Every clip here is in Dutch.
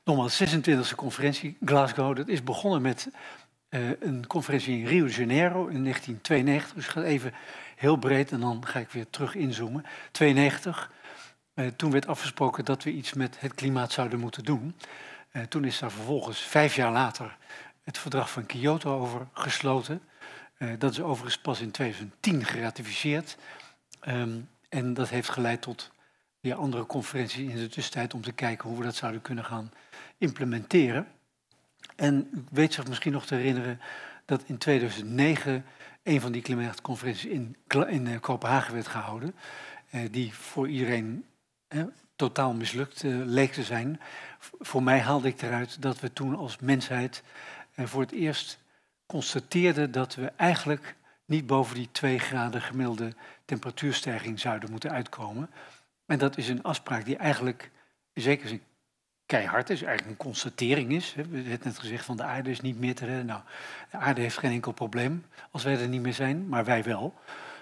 Nogmaals, 26e conferentie Glasgow. Dat is begonnen met een conferentie in Rio de Janeiro in 1992. Dus ik ga even heel breed en dan ga ik weer terug inzoomen. 92. Toen werd afgesproken dat we iets met het klimaat zouden moeten doen. Toen is daar vervolgens 5 jaar later het verdrag van Kyoto over gesloten. Dat is overigens pas in 2010 geratificeerd. En dat heeft geleid tot weer andere conferenties in de tussentijd om te kijken hoe we dat zouden kunnen gaan implementeren. En u weet zich misschien nog te herinneren dat in 2009 een van die klimaatconferenties in Kopenhagen werd gehouden. Die voor iedereen totaal mislukt leek te zijn. Voor mij haalde ik eruit dat we toen als mensheid voor het eerst constateerden dat we eigenlijk niet boven die 2 graden gemiddelde temperatuurstijging zouden moeten uitkomen. En dat is een afspraak die eigenlijk in zekere zin keihard is, eigenlijk een constatering is. We hebben net gezegd van de aarde is niet meer te redden. Nou, de aarde heeft geen enkel probleem als wij er niet meer zijn, maar wij wel.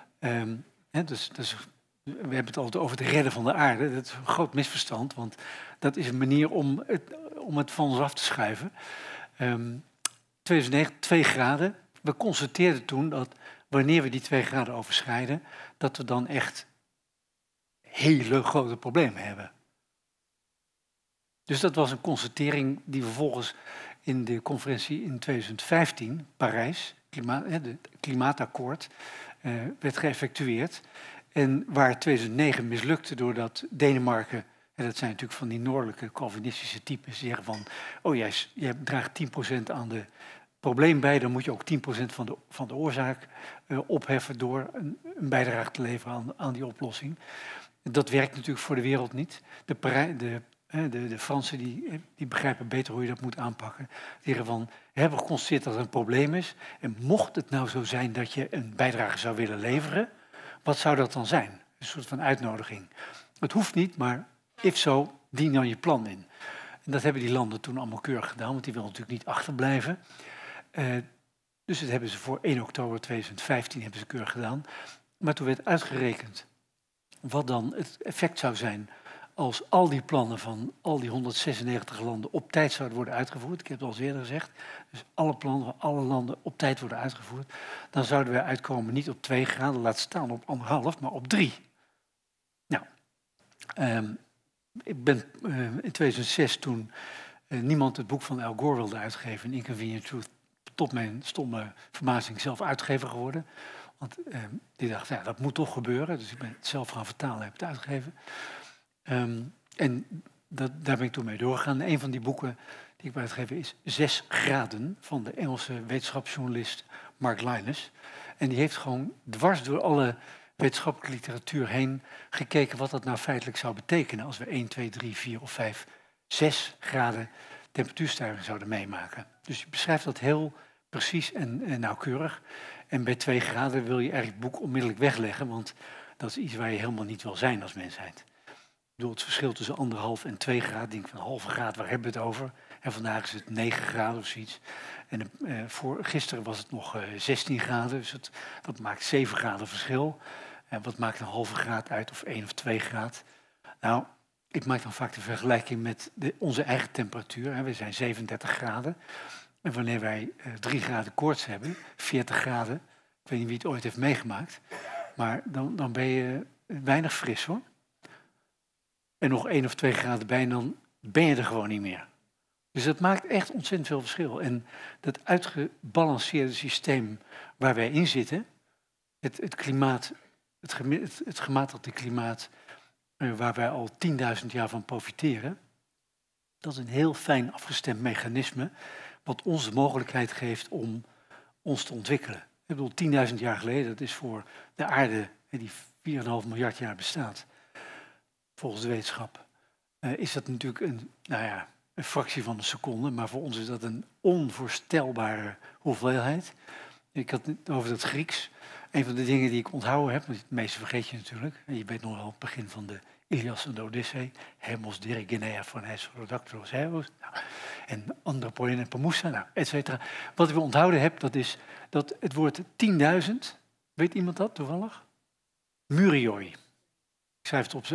Dus we hebben het altijd over het redden van de aarde. Dat is een groot misverstand, want dat is een manier om het van ons af te schuiven. 2009, 2 graden. We constateerden toen dat wanneer we die 2 graden overschrijden, dat we dan echt hele grote problemen hebben. Dus dat was een constatering die vervolgens in de conferentie in 2015, Parijs, het klimaatakkoord, werd geëffectueerd. En waar 2009 mislukte doordat Denemarken, en dat zijn natuurlijk van die noordelijke Calvinistische types, die zeggen van, oh jij draagt 10% aan de probleem bij, dan moet je ook 10% van de oorzaak opheffen door een bijdrage te leveren aan die oplossing. Dat werkt natuurlijk voor de wereld niet. De Fransen die begrijpen beter hoe je dat moet aanpakken. Die zeggen van, we hebben geconstateerd dat er een probleem is. En mocht het nou zo zijn dat je een bijdrage zou willen leveren, wat zou dat dan zijn? Een soort van uitnodiging. Het hoeft niet, maar if zo, dien dan je plan in. En dat hebben die landen toen allemaal keurig gedaan, want die willen natuurlijk niet achterblijven. Dus dat hebben ze voor 1 oktober 2015 hebben ze keurig gedaan. Maar toen werd uitgerekend wat dan het effect zou zijn als al die plannen van al die 196 landen op tijd zouden worden uitgevoerd. Ik heb het al eerder gezegd. Dus alle plannen van alle landen op tijd worden uitgevoerd. Dan zouden we uitkomen niet op 2 graden, laat staan op 1,5, maar op 3. Nou, ik ben in 2006 toen niemand het boek van Al Gore wilde uitgeven, Inconvenient Truth, tot mijn stomme verbazing zelf uitgever geworden. Want die dacht, ja, dat moet toch gebeuren. Dus ik ben het zelf gaan vertalen en heb het uitgegeven. En daar ben ik toen mee doorgegaan. Een van die boeken die ik heb uitgegeven is 6 graden van de Engelse wetenschapsjournalist Mark Lynas. En die heeft gewoon dwars door alle wetenschappelijke literatuur heen gekeken wat dat nou feitelijk zou betekenen als we 1, 2, 3, 4 of 5, 6 graden temperatuurstijging zouden meemaken. Dus je beschrijft dat heel precies en nauwkeurig. En bij 2 graden wil je eigenlijk het boek onmiddellijk wegleggen, want dat is iets waar je helemaal niet wil zijn als mensheid. Ik bedoel, het verschil tussen 1,5 en 2 graden, denk ik van 1,5 graad, waar hebben we het over? En vandaag is het 9 graden of zoiets. En gisteren was het nog 16 graden, dus dat maakt 7 graden verschil. En wat maakt een halve graad uit of 1 of 2 graden? Nou, ik maak dan vaak de vergelijking met onze eigen temperatuur. We zijn 37 graden. En wanneer wij 3 graden koorts hebben, 40 graden, ik weet niet wie het ooit heeft meegemaakt, maar dan ben je weinig fris hoor. En nog 1 of 2 graden bij en dan ben je er gewoon niet meer. Dus dat maakt echt ontzettend veel verschil. En dat uitgebalanceerde systeem waar wij in zitten, het klimaat, het gematigde klimaat waar wij al 10.000 jaar van profiteren, dat is een heel fijn afgestemd mechanisme wat ons de mogelijkheid geeft om ons te ontwikkelen. Ik bedoel, 10.000 jaar geleden, dat is voor de aarde, die 4,5 miljard jaar bestaat, volgens de wetenschap, is dat natuurlijk een fractie van een seconde, maar voor ons is dat een onvoorstelbare hoeveelheid. Ik had het over het Grieks. Een van de dingen die ik onthouden heb, want het meeste vergeet je natuurlijk. Je weet nog wel het begin van de Ilias en de Odyssee. Hemos dirigenea van Rodactylos Heros. En Andropoien en Pamusa, et cetera. Wat ik onthouden heb, dat is dat het woord 10.000, weet iemand dat toevallig? Murioi. Ik schrijf het op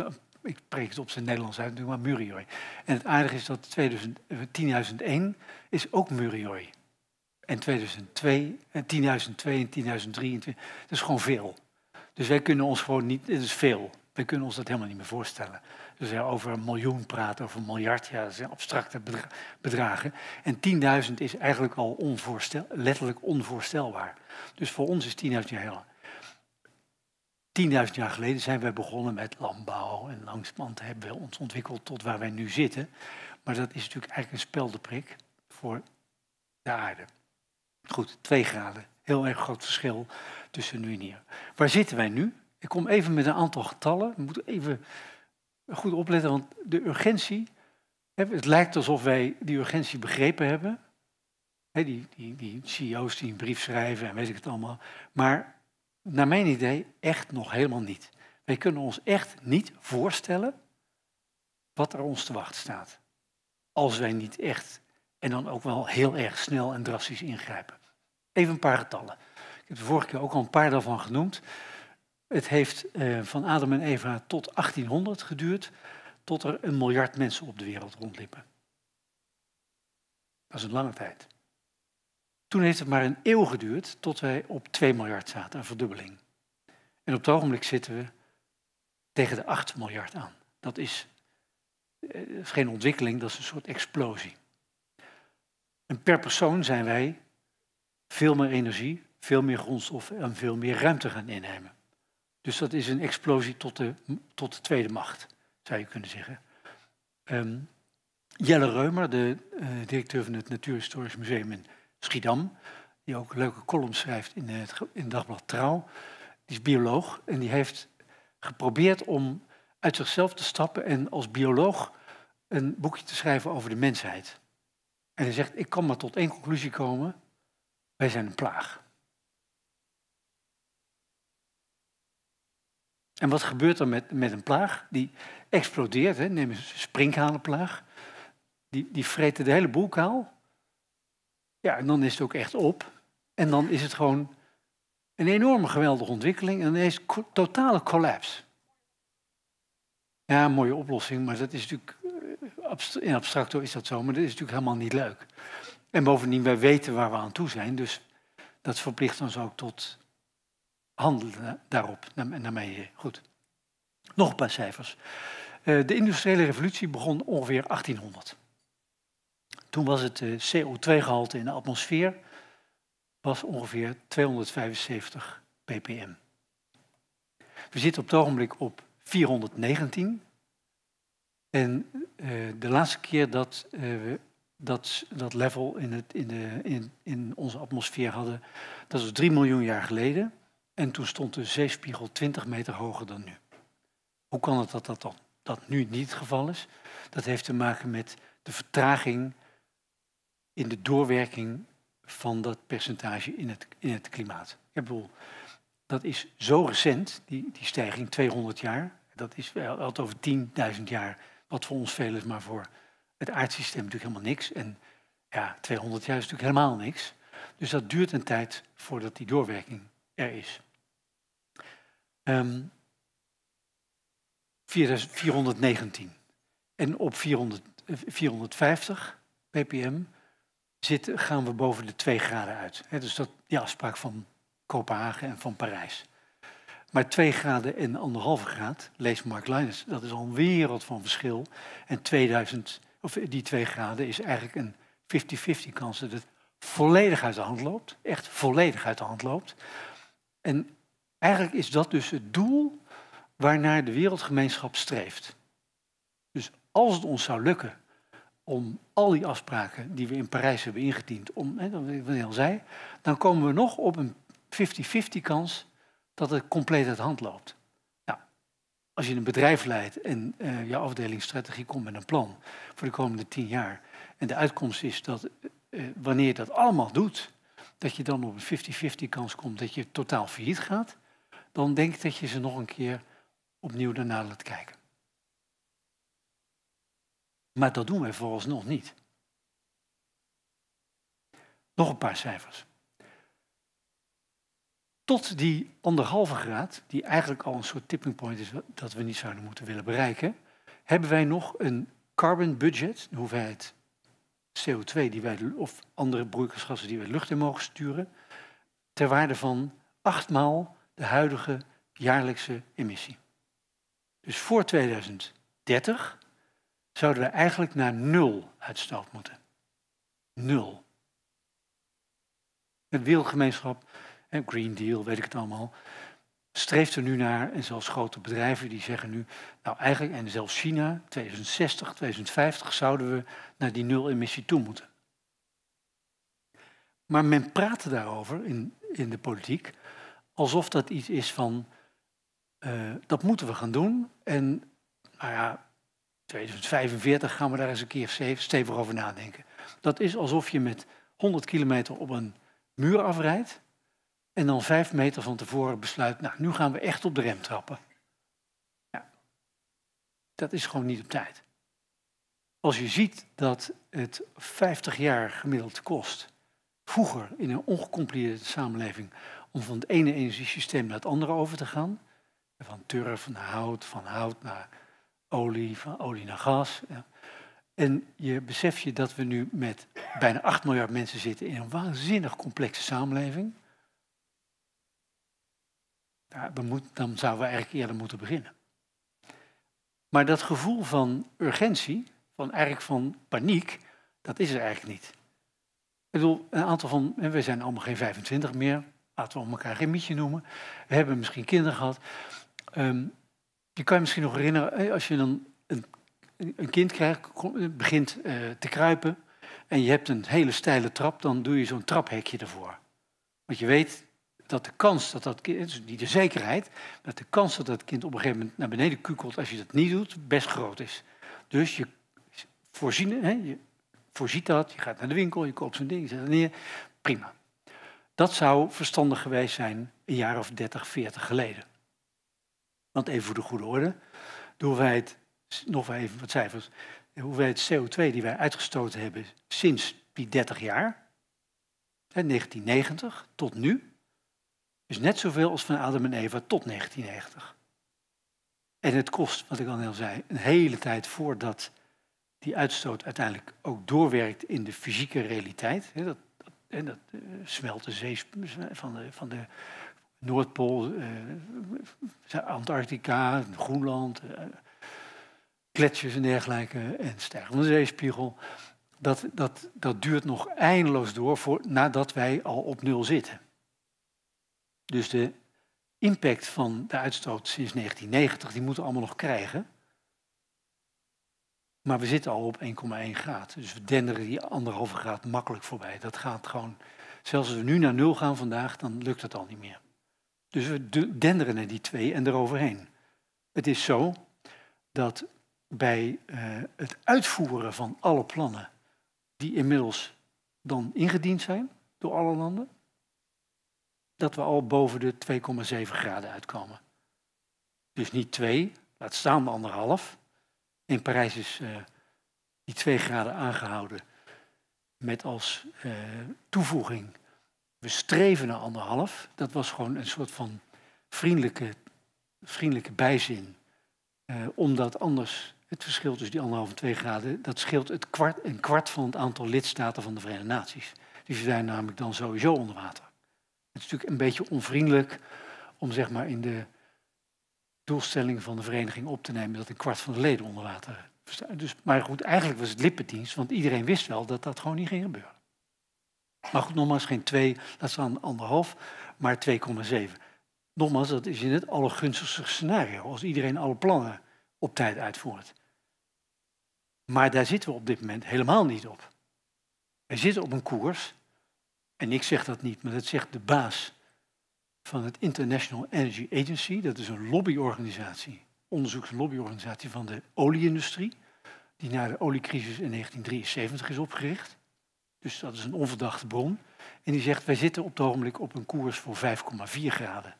ik spreek het op zijn Nederlands uit, maar Murioi. En het aardige is dat 10.001 is ook Murioi. En 2002, en 10.002 en 10.023, dat is gewoon veel. Dus wij kunnen ons gewoon niet, het is veel. Wij kunnen ons dat helemaal niet meer voorstellen. Dus ja, over 1 miljoen praten, over 1 miljard, ja, dat zijn abstracte bedragen. En 10.000 is eigenlijk al letterlijk onvoorstelbaar. Dus voor ons is 10.000 jaar heel. 10.000 jaar geleden zijn wij begonnen met landbouw en langzamerhand hebben we ons ontwikkeld tot waar wij nu zitten. Maar dat is natuurlijk eigenlijk een speldenprik voor de aarde. Goed, 2 graden. Heel erg groot verschil tussen nu en hier. Waar zitten wij nu? Ik kom even met een aantal getallen. We moeten even goed opletten, want de urgentie... Het lijkt alsof wij die urgentie begrepen hebben. Die CEO's die een brief schrijven en weet ik het allemaal. Maar naar mijn idee echt nog helemaal niet. Wij kunnen ons echt niet voorstellen wat er ons te wachten staat. Als wij niet echt, en dan ook wel heel erg snel en drastisch ingrijpen. Even een paar getallen. Ik heb de vorige keer ook al een paar daarvan genoemd. Het heeft van Adam en Eva tot 1800 geduurd, tot er 1 miljard mensen op de wereld rondliepen. Dat is een lange tijd. Toen heeft het maar een eeuw geduurd, tot wij op 2 miljard zaten, een verdubbeling. En op het ogenblik zitten we tegen de 8 miljard aan. Dat is geen ontwikkeling, dat is een soort explosie. En per persoon zijn wij veel meer energie, veel meer grondstoffen en veel meer ruimte gaan innemen. Dus dat is een explosie tot de tweede macht, zou je kunnen zeggen. Jelle Reumer, de directeur van het Natuurhistorisch Museum in Schiedam, die ook leuke columns schrijft in het dagblad Trouw, die is bioloog en die heeft geprobeerd om uit zichzelf te stappen en als bioloog een boekje te schrijven over de mensheid. En hij zegt, ik kan maar tot 1 conclusie komen, wij zijn een plaag. En wat gebeurt er met een plaag? Die explodeert, hè? Neem eens een sprinkhanenplaag. Die vreten de hele boel kaal. Ja, en dan is het ook echt op. En dan is het gewoon een enorme geweldige ontwikkeling. En dan is het totale collapse. Ja, een mooie oplossing, maar dat is natuurlijk... In abstracto is dat zo, maar dat is natuurlijk helemaal niet leuk. En bovendien, wij weten waar we aan toe zijn. Dus dat verplicht ons ook tot handelen daarop, naar mijn idee. Goed. Nog een paar cijfers. De industriële revolutie begon ongeveer 1800. Toen was het CO2-gehalte in de atmosfeer was ongeveer 275 ppm. We zitten op het ogenblik op 419. En de laatste keer dat we dat level in onze atmosfeer hadden, dat was 3 miljoen jaar geleden. En toen stond de zeespiegel 20 meter hoger dan nu. Hoe kan het dat nu niet het geval is? Dat heeft te maken met de vertraging in de doorwerking van dat percentage in het klimaat. Ik bedoel, dat is zo recent, die stijging, 200 jaar. Dat is altijd over 10.000 jaar, wat voor ons veel is, maar voor het aardsysteem natuurlijk helemaal niks. En ja, 200 jaar is natuurlijk helemaal niks. Dus dat duurt een tijd voordat die doorwerking er is. 419. En op 450 ppm gaan we boven de 2 graden uit. Dus dat die afspraak van Kopenhagen en van Parijs. Maar 2 graden en 1,5 graad, lees Mark Lynas, dat is al een wereld van verschil. En die 2 graden is eigenlijk een 50-50 kans dat het volledig uit de hand loopt. Echt volledig uit de hand loopt. En eigenlijk is dat dus het doel waarnaar de wereldgemeenschap streeft. Dus als het ons zou lukken om al die afspraken die we in Parijs hebben ingediend, wat ik al zei, dan komen we nog op een 50-50 kans dat het compleet uit de hand loopt. Nou, als je een bedrijf leidt en je afdelingsstrategie komt met een plan voor de komende 10 jaar en de uitkomst is dat wanneer je dat allemaal doet, dat je dan op een 50-50 kans komt dat je totaal failliet gaat, dan denk ik dat je ze nog een keer opnieuw daarna laat kijken. Maar dat doen wij vooralsnog niet. Nog een paar cijfers. tot die 1,5 graad, die eigenlijk al een soort tipping point is dat we niet zouden moeten willen bereiken, hebben wij nog een carbon budget, de hoeveelheid CO2 die wij, of andere broeikasgassen die wij de lucht in mogen sturen, ter waarde van 8 maal de huidige jaarlijkse emissie. Dus voor 2030 zouden we eigenlijk naar 0 uitstoot moeten. 0. Het wereldgemeenschap, Green Deal, weet ik het allemaal, streeft er nu naar, en zelfs grote bedrijven die zeggen nu, nou eigenlijk, en zelfs China, 2060, 2050 zouden we naar die 0 emissie toe moeten. Maar men praat daarover in de politiek, alsof dat iets is van, dat moeten we gaan doen. En nou ja, 2045 gaan we daar eens een keer stevig over nadenken. Dat is alsof je met 100 kilometer op een muur afrijdt en dan 5 meter van tevoren besluit, nou, nu gaan we echt op de rem trappen. Ja, dat is gewoon niet op tijd. Als je ziet dat het 50 jaar gemiddeld kost, vroeger in een ongecompliceerde samenleving, om van het ene energiesysteem naar het andere over te gaan, van turf naar hout, van hout naar olie, van olie naar gas. Ja. En je beseft je dat we nu met bijna 8 miljard mensen zitten in een waanzinnig complexe samenleving. Ja, dan zouden we eigenlijk eerder moeten beginnen. Maar dat gevoel van urgentie, van paniek, dat is er eigenlijk niet. Ik bedoel, een aantal van, we zijn allemaal geen 25 meer, laten we elkaar geen mietje noemen. We hebben misschien kinderen gehad. Je kan je misschien nog herinneren, als je dan een kind krijgt, begint te kruipen en je hebt een hele steile trap, dan doe je zo'n traphekje ervoor. Want je weet dat de kans dat dat kind, dus niet de zekerheid, dat de kans dat dat kind op een gegeven moment naar beneden kukelt als je dat niet doet, best groot is. Dus je voorziet dat, je gaat naar de winkel, je koopt zo'n ding, je zet het neer, prima. Dat zou verstandig geweest zijn een jaar of 30, 40 geleden. Want even voor de goede orde, de hoeveelheid, nog even wat cijfers, de hoeveelheid CO2 die wij uitgestoten hebben sinds die 30 jaar, 1990 tot nu, is net zoveel als van Adam en Eva tot 1990. En het kost, wat ik al heel zei, een hele tijd voordat die uitstoot uiteindelijk ook doorwerkt in de fysieke realiteit. Dat smelt de zee van de Noordpool, Antarctica, Groenland, gletsjers en dergelijke, en stijgende zeespiegel. Dat duurt nog eindeloos door nadat wij al op 0 zitten. Dus de impact van de uitstoot sinds 1990, die moeten we allemaal nog krijgen. Maar we zitten al op 1,1 graad. Dus we denderen die 1,5 graad makkelijk voorbij. Dat gaat gewoon, zelfs als we nu naar 0 gaan vandaag, dan lukt het al niet meer. Dus we denderen naar die 2 en eroverheen. Het is zo dat bij het uitvoeren van alle plannen die inmiddels dan ingediend zijn door alle landen, dat we al boven de 2,7 graden uitkomen. Dus niet 2, laat staan 1,5. In Parijs is die 2 graden aangehouden met als toevoeging, we streven naar 1,5. Dat was gewoon een soort van vriendelijke bijzin. Omdat anders het verschil tussen die 1,5 en 2 graden, dat scheelt een kwart van het aantal lidstaten van de Verenigde Naties. Die zijn namelijk dan sowieso onder water. Het is natuurlijk een beetje onvriendelijk om zeg maar in de doelstelling van de vereniging op te nemen dat een kwart van de leden onder water staan. Dus, maar goed, eigenlijk was het lippendienst, want iedereen wist wel dat dat gewoon niet ging gebeuren. Maar goed, nogmaals, geen 2, laat staan 1,5, maar 2,7. Nogmaals, dat is in het allergunstigste scenario, als iedereen alle plannen op tijd uitvoert. Maar daar zitten we op dit moment helemaal niet op. We zitten op een koers, en ik zeg dat niet, maar dat zegt de baas van het International Energy Agency. Dat is een lobbyorganisatie, onderzoeks- en lobbyorganisatie van de olieindustrie, die na de oliecrisis in 1973 is opgericht. Dus dat is een onverdachte bron. En die zegt, wij zitten op het ogenblik op een koers voor 5,4 graden.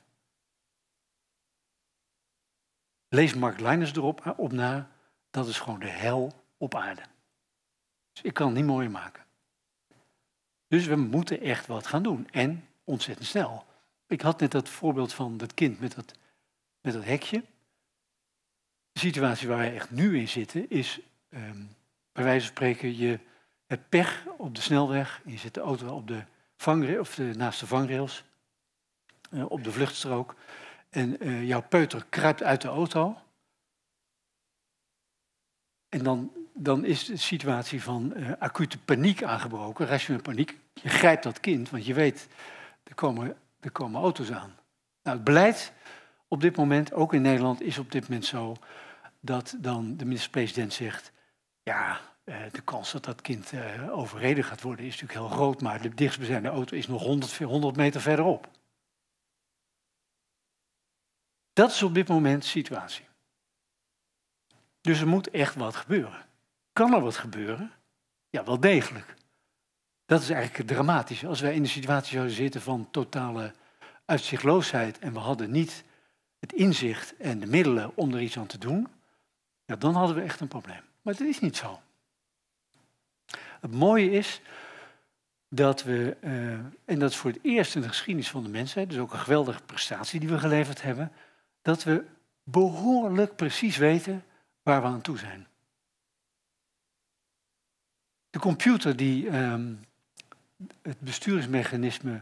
Lees Mark Lynas erop op na, dat is gewoon de hel op aarde. Dus ik kan het niet mooier maken. Dus we moeten echt wat gaan doen. En ontzettend snel. Ik had net dat voorbeeld van dat kind met dat hekje. De situatie waar wij echt nu in zitten is, bij wijze van spreken, je hebt pech op de snelweg. Je zet de auto op de naast de vangrails, op de vluchtstrook. En jouw peuter kruipt uit de auto. En dan is de situatie van acute paniek aangebroken, rationele paniek. Je grijpt dat kind, want je weet, er komen auto's aan. Nou, het beleid op dit moment, ook in Nederland, is op dit moment zo dat dan de minister-president zegt, ja, de kans dat dat kind overreden gaat worden is natuurlijk heel groot, maar de dichtstbijzijnde auto is nog 100 meter verderop. Dat is op dit moment de situatie. Dus er moet echt wat gebeuren. Kan er wat gebeuren? Ja, wel degelijk. Dat is eigenlijk het dramatische. Als wij in de situatie zouden zitten van totale uitzichtloosheid en we hadden niet het inzicht en de middelen om er iets aan te doen, ja, dan hadden we echt een probleem. Maar dat is niet zo. Het mooie is dat we, en dat is voor het eerst in de geschiedenis van de mensheid, dus ook een geweldige prestatie die we geleverd hebben, dat we behoorlijk precies weten waar we aan toe zijn. De computer die het besturingsmechanisme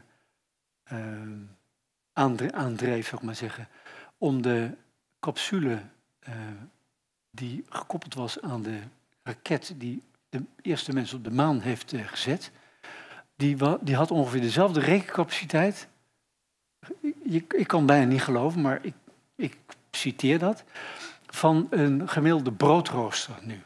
aandreef, zou ik maar zeggen, om de capsule die gekoppeld was aan de raket die de eerste mens op de maan heeft gezet, die had ongeveer dezelfde rekencapaciteit. Ik kan bijna niet geloven, maar ik citeer dat, van een gemiddelde broodrooster nu.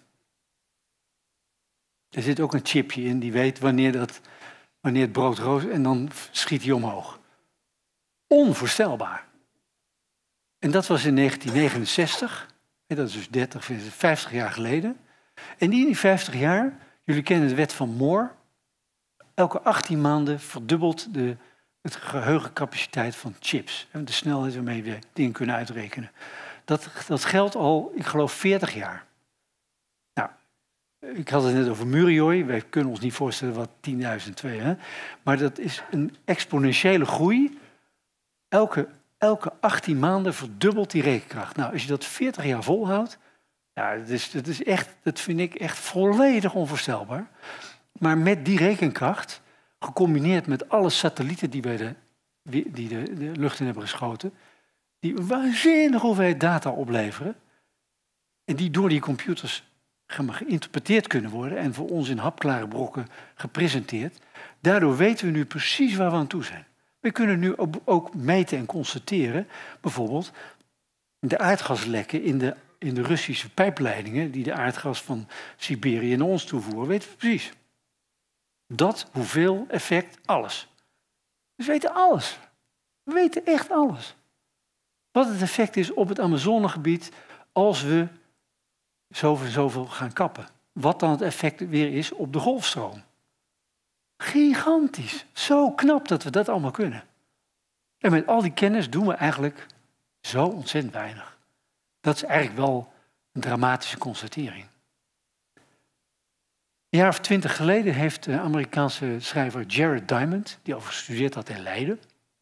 Er zit ook een chipje in die weet wanneer het brood roostert en dan schiet hij omhoog. Onvoorstelbaar. En dat was in 1969, dat is dus 50 jaar geleden. En in die 50 jaar, jullie kennen de wet van Moore, elke 18 maanden verdubbelt het geheugencapaciteit van chips. De snelheid waarmee we dingen kunnen uitrekenen. Dat geldt al, ik geloof, 40 jaar. Nou, ik had het net over Murioi. Wij kunnen ons niet voorstellen wat 10.002. Maar dat is een exponentiële groei. Elke 18 maanden verdubbelt die rekenkracht. Nou, als je dat 40 jaar volhoudt, ja, dat vind ik echt volledig onvoorstelbaar. Maar met die rekenkracht, gecombineerd met alle satellieten die de lucht in hebben geschoten, die een waanzinnige hoeveelheid data opleveren, en die door die computers geïnterpreteerd kunnen worden en voor ons in hapklare brokken gepresenteerd. Daardoor weten we nu precies waar we aan toe zijn. We kunnen nu ook meten en constateren, bijvoorbeeld de aardgaslekken in de Russische pijpleidingen die de aardgas van Siberië naar ons toevoeren, weten we precies. Dat, hoeveel, effect, alles. Dus we weten alles. We weten echt alles. Wat het effect is op het Amazonegebied als we zoveel gaan kappen. Wat dan het effect weer is op de golfstroom. Gigantisch. Zo knap dat we dat allemaal kunnen. En met al die kennis doen we eigenlijk zo ontzettend weinig. Dat is eigenlijk wel een dramatische constatering. Een jaar of 20 geleden heeft de Amerikaanse schrijver Jared Diamond, die over gestudeerd had in Leiden,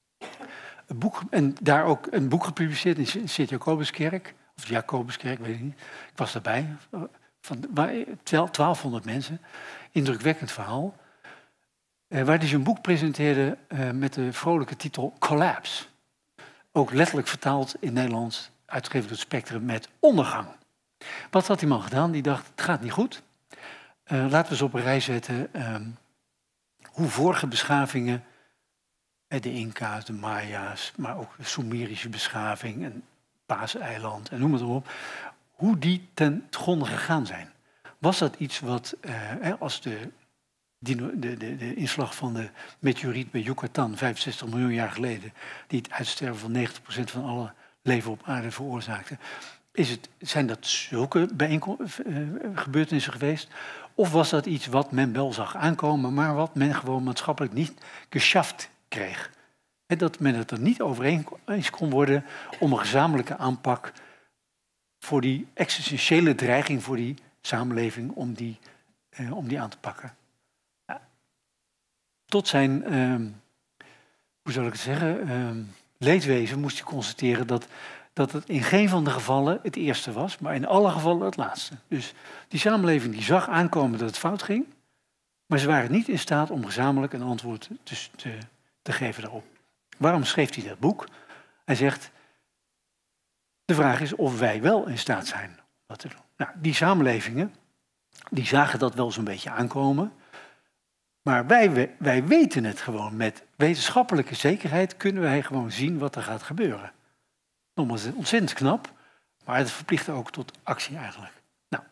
daar ook een boek gepubliceerd in Sint-Jacobuskerk, of Jacobuskerk, weet ik niet. Ik was daarbij, van 1200 mensen. Indrukwekkend verhaal. Waar hij zijn boek presenteerde met de vrolijke titel Collapse. Ook letterlijk vertaald in Nederlands, uitgegeven door het Spectrum, met ondergang. Wat had die man gedaan? Die dacht, het gaat niet goed. Laten we eens op een rij zetten hoe vorige beschavingen, de Inca's, de Maya's, maar ook de Sumerische beschaving en Paaseiland en noem het maar op, hoe die ten gronde gegaan zijn. Was dat iets wat, als de inslag van de meteoriet bij Yucatan, 65 miljoen jaar geleden, die het uitsterven van 90% van alle leven op aarde veroorzaakte, zijn dat zulke gebeurtenissen geweest? Of was dat iets wat men wel zag aankomen, maar wat men gewoon maatschappelijk niet geschaft kreeg? En dat men het er niet over eens kon worden om een gezamenlijke aanpak voor die existentiële dreiging voor die samenleving, om die aan te pakken. Ja. Tot zijn hoe zal ik het zeggen, leedwezen moest hij constateren dat het in geen van de gevallen het eerste was, maar in alle gevallen het laatste. Dus die samenleving die zag aankomen dat het fout ging, maar ze waren niet in staat om gezamenlijk een antwoord te geven daarop. Waarom schreef hij dat boek? Hij zegt, de vraag is of wij wel in staat zijn om dat te doen. Nou, die samenlevingen, die zagen dat wel zo'n beetje aankomen. Maar wij weten het gewoon. Met wetenschappelijke zekerheid kunnen wij gewoon zien wat er gaat gebeuren. Nogmaals, het is ontzettend knap, maar het verplicht ook tot actie eigenlijk. Nou,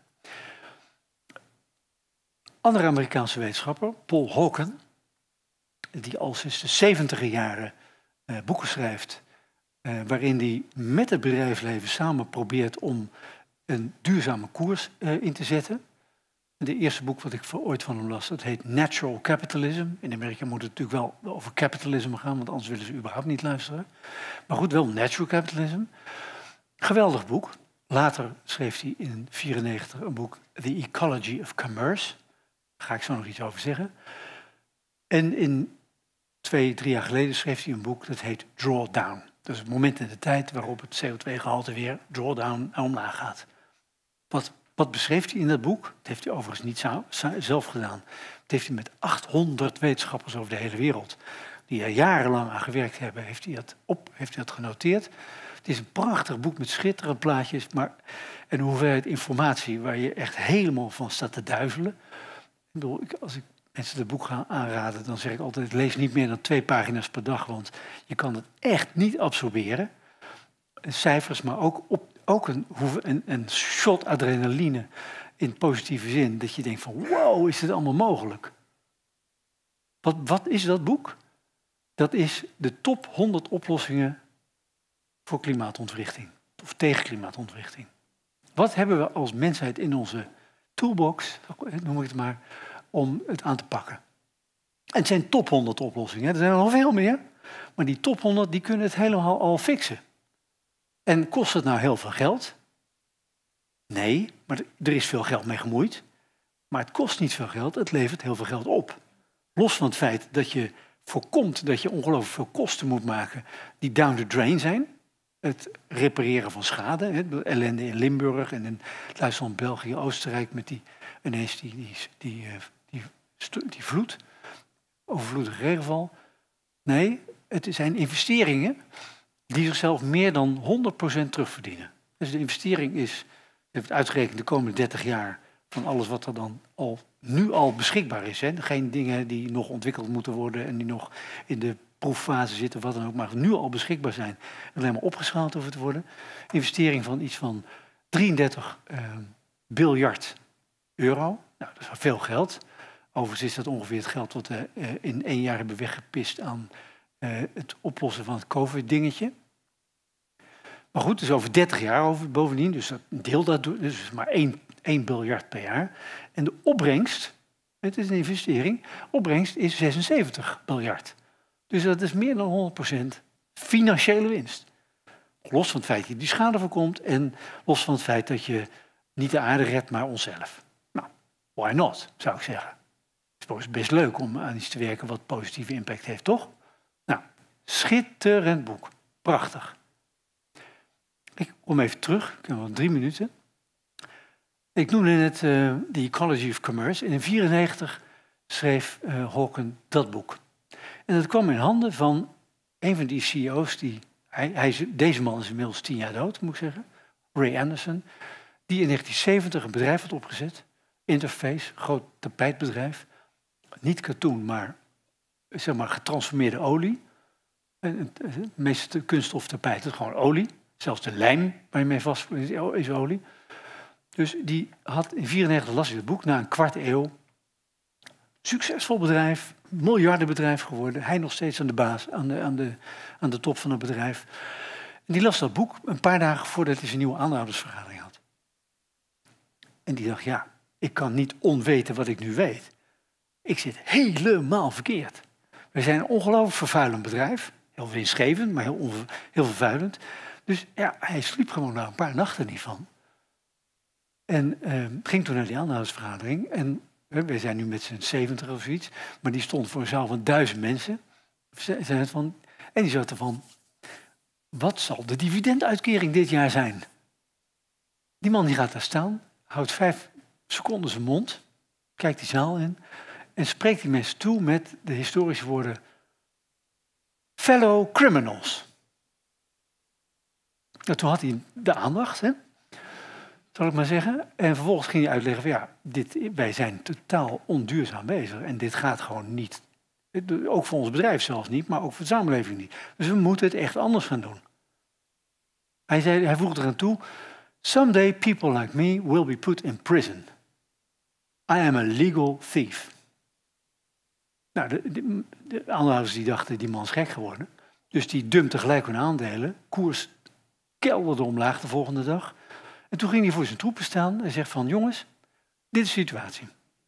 andere Amerikaanse wetenschapper, Paul Hawken, die al sinds de 70e jaren boeken schrijft, waarin hij met het bedrijfsleven samen probeert om een duurzame koers in te zetten. De eerste boek wat ik ooit van hem las, dat heet Natural Capitalism. In Amerika moet het natuurlijk wel over kapitalisme gaan, want anders willen ze überhaupt niet luisteren. Maar goed, wel Natural Capitalism. Geweldig boek. Later schreef hij in 1994 een boek, The Ecology of Commerce. Daar ga ik zo nog iets over zeggen. En in 2-3 jaar geleden schreef hij een boek dat heet Drawdown. Dat is het moment in de tijd waarop het CO2-gehalte weer drawdown omlaag gaat. Wat beschreef hij in dat boek? Dat heeft hij overigens niet zelf gedaan. Dat heeft hij met 800 wetenschappers over de hele wereld, die er jarenlang aan gewerkt hebben, heeft hij dat genoteerd. Het is een prachtig boek met schitterende plaatjes, maar een hoeveelheid informatie waar je echt helemaal van staat te duizelen. Ik bedoel, als ik mensen het boek ga aanraden, dan zeg ik altijd, lees niet meer dan 2 pagina's per dag, want je kan het echt niet absorberen. Cijfers, maar ook een shot adrenaline in positieve zin, dat je denkt van, wow, is dit allemaal mogelijk? Wat is dat boek? Dat is de top 100 oplossingen voor klimaatontwrichting, of tegen klimaatontwrichting. Wat hebben we als mensheid in onze toolbox, noem ik het maar, om het aan te pakken? En het zijn top 100 oplossingen, er zijn er nog veel meer, maar die top 100 die kunnen het helemaal al fixen. En kost het nou heel veel geld? Nee, maar er is veel geld mee gemoeid. Maar het kost niet veel geld, het levert heel veel geld op. Los van het feit dat je voorkomt dat je ongelooflijk veel kosten moet maken die down the drain zijn. Het repareren van schade, de ellende in Limburg en in Duitsland, België, Oostenrijk met die vloed, overvloedige regenval. Nee, het zijn investeringen die zichzelf meer dan 100% terugverdienen. Dus de investering is, heeft het uitgerekend de komende 30 jaar van alles wat er dan nu al beschikbaar is. Hè. Geen dingen die nog ontwikkeld moeten worden en die nog in de proeffase zitten, wat dan ook, maar nu al beschikbaar zijn en alleen maar opgeschaald hoeven te worden. Investering van iets van 33 biljard euro. Nou, dat is veel geld. Overigens is dat ongeveer het geld wat we in 1 jaar hebben weggepist aan het oplossen van het COVID-dingetje. Maar goed, dus over 30 jaar bovendien, dus deel dat door, dus maar 1 biljard per jaar. En de opbrengst, het is een investering, opbrengst is 76 biljard. Dus dat is meer dan 100% financiële winst. Los van het feit dat je die schade voorkomt en los van het feit dat je niet de aarde redt, maar onszelf. Nou, why not, zou ik zeggen. Het is best leuk om aan iets te werken wat positieve impact heeft, toch? Nou, schitterend boek. Prachtig. Ik kom even terug, ik heb nog 3 minuten. Ik noemde net The Ecology of Commerce. In 1994 schreef Hawken dat boek. En dat kwam in handen van een van die CEO's, deze man is inmiddels 10 jaar dood, moet ik zeggen, Ray Anderson, die in 1970 een bedrijf had opgezet, Interface, groot tapijtbedrijf. Niet katoen, maar zeg maar getransformeerde olie. Het meeste kunststof tapijt is gewoon olie. Zelfs de lijm waar je mee vast is olie. Dus die had in 1994 las hij het boek, na een kwart eeuw. Succesvol bedrijf, miljardenbedrijf geworden. Hij nog steeds aan de baas, aan de top van het bedrijf. En die las dat boek een paar dagen voordat hij zijn nieuwe aandeelhoudersvergadering had. En die dacht, ja, ik kan niet onweten wat ik nu weet. Ik zit helemaal verkeerd. We zijn een ongelooflijk vervuilend bedrijf. Heel winstgevend, maar heel vervuilend. Dus ja, hij sliep gewoon daar een paar nachten niet van. En ging toen naar die aandeelhoudersvergadering. En we zijn nu met z'n 70 of zoiets. Maar die stond voor een zaal van 1000 mensen. zei het van, en die zat ervan, wat zal de dividenduitkering dit jaar zijn? Die man die gaat daar staan, houdt 5 seconden zijn mond, kijkt die zaal in en spreekt die mensen toe met de historische woorden fellow criminals. Nou, toen had hij de aandacht, hè, zal ik maar zeggen. En vervolgens ging hij uitleggen van wij zijn totaal onduurzaam bezig. En dit gaat gewoon niet. Ook voor ons bedrijf zelfs niet, maar ook voor de samenleving niet. Dus we moeten het echt anders gaan doen. Hij voegde eraan toe, someday people like me will be put in prison. I am a legal thief. Nou, de aandeelhouders die dachten, die man is gek geworden. Dus die dumpte gelijk hun aandelen. Koers kelderde omlaag de volgende dag. En toen ging hij voor zijn troepen staan en zegt van, jongens, dit is de situatie.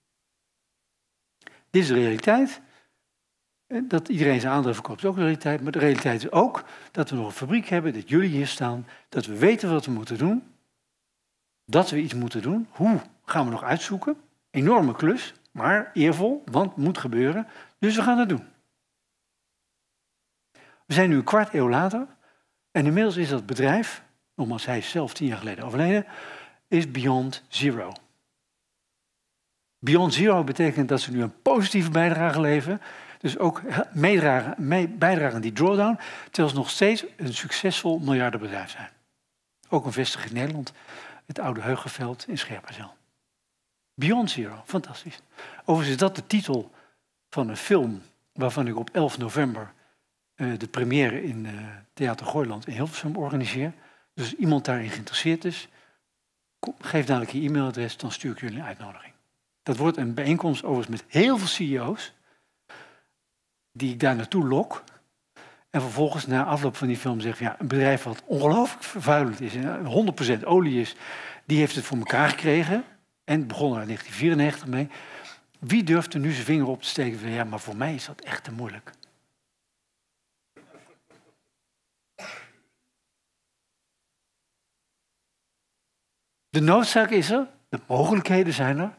Dit is de realiteit. Dat iedereen zijn aandelen verkoopt is ook de realiteit. Maar de realiteit is ook dat we nog een fabriek hebben, dat jullie hier staan, dat we weten wat we moeten doen. Dat we iets moeten doen. Hoe gaan we nog uitzoeken? Enorme klus, maar eervol, want het moet gebeuren. Dus we gaan het doen. We zijn nu een kwart eeuw later en inmiddels is dat bedrijf, nogmaals hij is zelf 10 jaar geleden overleden, is Beyond Zero. Beyond Zero betekent dat ze nu een positieve bijdrage leveren. Dus ook bijdragen aan die drawdown, terwijl ze nog steeds een succesvol miljardenbedrijf zijn. Ook een vestiging in Nederland, het oude Heugenveld in Scherpenzeel. Beyond Zero, fantastisch. Overigens is dat de titel van een film waarvan ik op 11 november de première in Theater Gooiland in Hilversum organiseer. Dus als iemand daarin geïnteresseerd is, geef dadelijk je e-mailadres, dan stuur ik jullie een uitnodiging. Dat wordt een bijeenkomst overigens met heel veel CEO's, die ik daar naartoe lok. En vervolgens na afloop van die film zeg ik, een bedrijf wat ongelooflijk vervuilend is en 100% olie is, die heeft het voor elkaar gekregen. En begon er in 1994 mee. Wie durft er nu zijn vinger op te steken van, maar voor mij is dat echt te moeilijk. De noodzaak is er, de mogelijkheden zijn er.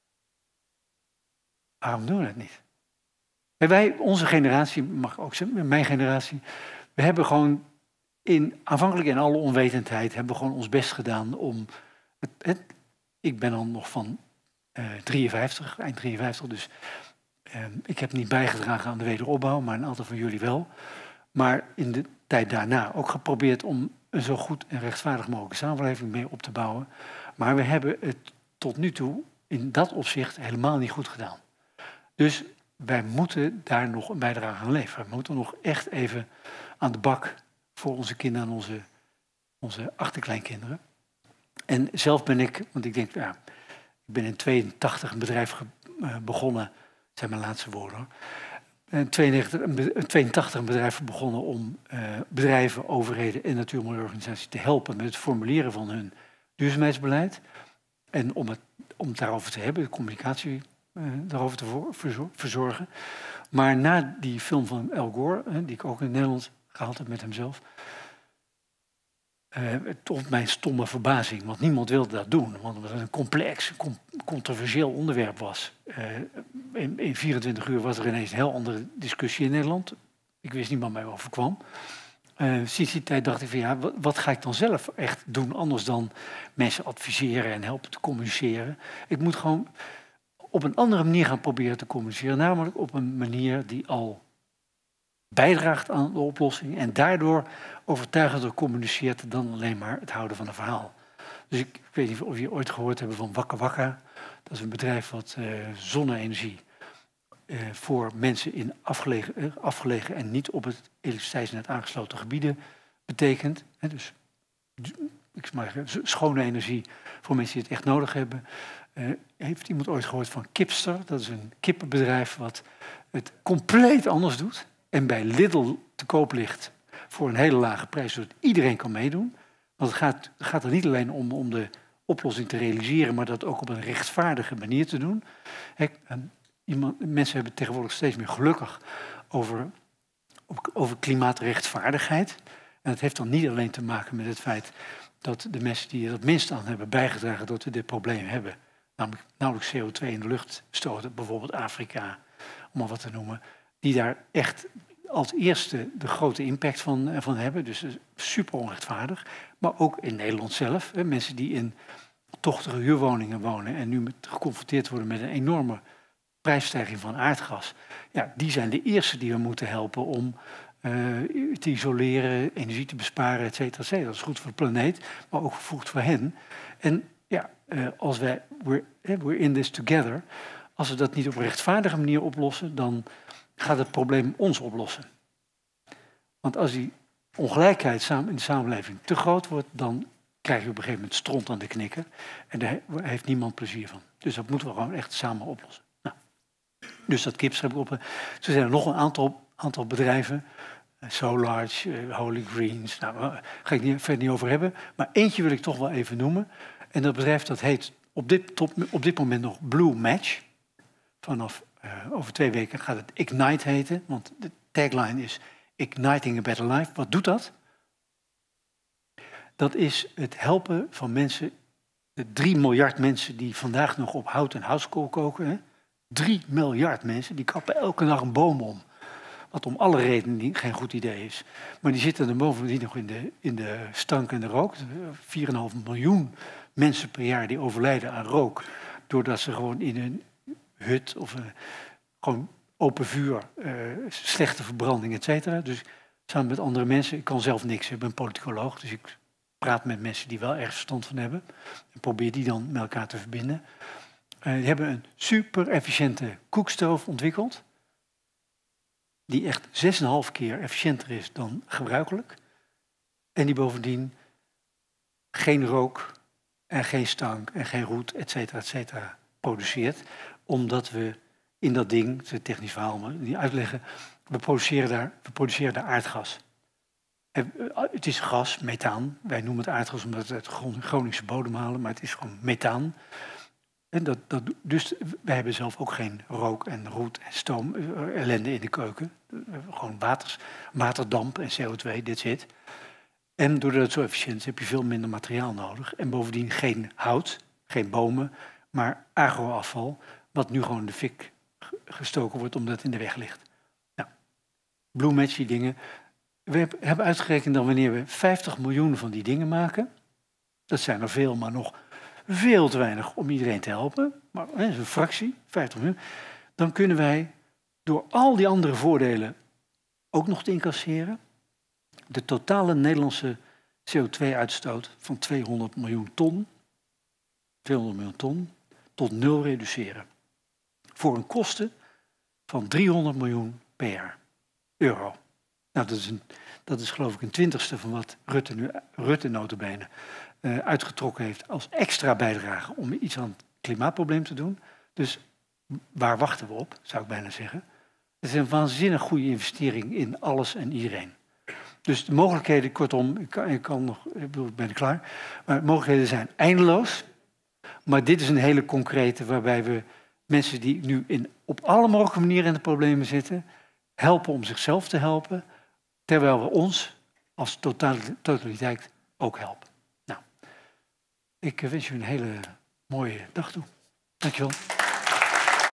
Waarom doen we het niet? En wij, onze generatie, mag ik ook zeggen, mijn generatie, we hebben gewoon aanvankelijk in alle onwetendheid, hebben we gewoon ons best gedaan om ik ben dan nog van 53, eind 53, dus ik heb niet bijgedragen aan de wederopbouw, maar een aantal van jullie wel. Maar in de tijd daarna ook geprobeerd om een zo goed en rechtvaardig mogelijke samenleving mee op te bouwen. Maar we hebben het tot nu toe in dat opzicht helemaal niet goed gedaan. Dus wij moeten daar nog een bijdrage aan leveren. We moeten nog echt even aan de bak voor onze kinderen en onze achterkleinkinderen. En zelf ben ik, want ik denk, ik ben in 82 een bedrijf begonnen, dat zijn mijn laatste woorden. In 82 een bedrijf begonnen om bedrijven, overheden en natuur- en milieuorganisaties te helpen met het formuleren van hun duurzaamheidsbeleid. En om het daarover te hebben, de communicatie daarover te verzorgen. Maar na die film van Al Gore, die ik ook in Nederland gehaald heb met hemzelf, tot mijn stomme verbazing, want niemand wilde dat doen. Want het een complex, controversieel onderwerp was. In 24 uur was er ineens een heel andere discussie in Nederland. Ik wist niet wat mij overkwam. Sinds die tijd dacht ik van wat ga ik dan zelf echt doen anders dan mensen adviseren en helpen te communiceren. Ik moet gewoon op een andere manier gaan proberen te communiceren. Namelijk op een manier die al bijdraagt aan de oplossing en daardoor overtuigender communiceert dan alleen maar het houden van een verhaal. Dus ik weet niet of jullie ooit gehoord hebben van Wakka Wakka. Dat is een bedrijf wat zonne-energie voor mensen in afgelegen en niet op het elektriciteitsnet aangesloten gebieden betekent. Dus ik mag zeggen, schone energie voor mensen die het echt nodig hebben. Heeft iemand ooit gehoord van Kipster? Dat is een kippenbedrijf wat het compleet anders doet. En bij Lidl te koop ligt voor een hele lage prijs, zodat iedereen kan meedoen. Want het gaat er niet alleen om de oplossing te realiseren, maar dat ook op een rechtvaardige manier te doen. Mensen hebben tegenwoordig steeds meer gelukkig over klimaatrechtvaardigheid. En dat heeft dan niet alleen te maken met het feit dat de mensen die er het minst aan hebben bijgedragen dat we dit probleem hebben, namelijk nauwelijks CO2 in de lucht stoten, bijvoorbeeld Afrika, om maar wat te noemen, die daar echt als eerste de grote impact van hebben. Dus super onrechtvaardig. Maar ook in Nederland zelf. Hè, mensen die in tochtige huurwoningen wonen en nu geconfronteerd worden met een enorme prijsstijging van aardgas. Ja, die zijn de eerste die we moeten helpen om te isoleren, energie te besparen, et cetera, et cetera. Dat is goed voor de planeet, maar ook goed voor hen. En ja, als wij, we're in this together, als we dat niet op een rechtvaardige manier oplossen, dan gaat het probleem ons oplossen. Want als die ongelijkheid in de samenleving te groot wordt, dan krijg je op een gegeven moment stront aan de knikker. En daar heeft niemand plezier van. Dus dat moeten we gewoon echt samen oplossen. Nou, dus dat KIPS heb ik op. Zo zijn er nog een aantal bedrijven. Solarge, Holy Greens. Nou, daar ga ik verder niet over hebben. Maar eentje wil ik toch wel even noemen. En dat bedrijf dat heet op dit moment nog Blue Match. Vanaf over 2 weken gaat het Ignite heten. Want de tagline is Igniting a Better Life. Wat doet dat? Dat is het helpen van mensen, de 3 miljard mensen die vandaag nog op hout en houtskool koken. Hè? 3 miljard mensen, die kappen elke dag een boom om. Wat om alle redenen geen goed idee is. Maar die zitten er bovendien nog in de stank en de rook. 4,5 miljoen mensen per jaar die overlijden aan rook. Doordat ze gewoon in een hut of gewoon open vuur, slechte verbranding, et cetera. Dus samen met andere mensen, ik kan zelf niks, ik ben politicoloog, dus ik praat met mensen die wel erg verstand van hebben. En probeer die dan met elkaar te verbinden. Die hebben een super efficiënte koekstoof ontwikkeld. Die echt 6,5 keer efficiënter is dan gebruikelijk. En die bovendien geen rook en geen stank en geen roet, et cetera, produceert. Omdat we in dat ding, het is een technisch verhaal, maar niet uitleggen, we produceren daar aardgas. Het is gas, methaan. Wij noemen het aardgas omdat we het uit de Groningse bodem halen, maar het is gewoon methaan. En dus wij hebben zelf ook geen rook en roet en stoom ellende in de keuken. Gewoon waterdamp en CO2, dit zit. En doordat het zo efficiënt is, heb je veel minder materiaal nodig. En bovendien geen hout, geen bomen, maar agroafval, wat nu gewoon in de fik gestoken wordt omdat het in de weg ligt. Nou, Blue Match, die dingen. We hebben uitgerekend dat wanneer we 50 miljoen van die dingen maken, dat zijn er veel, maar nog veel te weinig om iedereen te helpen, maar dat is een fractie, 50 miljoen, dan kunnen wij door al die andere voordelen ook nog te incasseren, de totale Nederlandse CO2-uitstoot van 200 miljoen ton tot 0 reduceren. Voor een kosten van 300 miljoen per jaar. Euro. Nou, dat is geloof ik een 20ste van wat Rutte nota bene uitgetrokken heeft als extra bijdrage om iets aan het klimaatprobleem te doen. Dus waar wachten we op, zou ik bijna zeggen. Het is een waanzinnig goede investering in alles en iedereen. Dus de mogelijkheden, kortom, ik ben klaar. Maar de mogelijkheden zijn eindeloos. Maar dit is een hele concrete waarbij we mensen die nu op alle mogelijke manieren in de problemen zitten, helpen om zichzelf te helpen, terwijl we ons als totaliteit ook helpen. Nou, ik wens u een hele mooie dag toe. Dankjewel.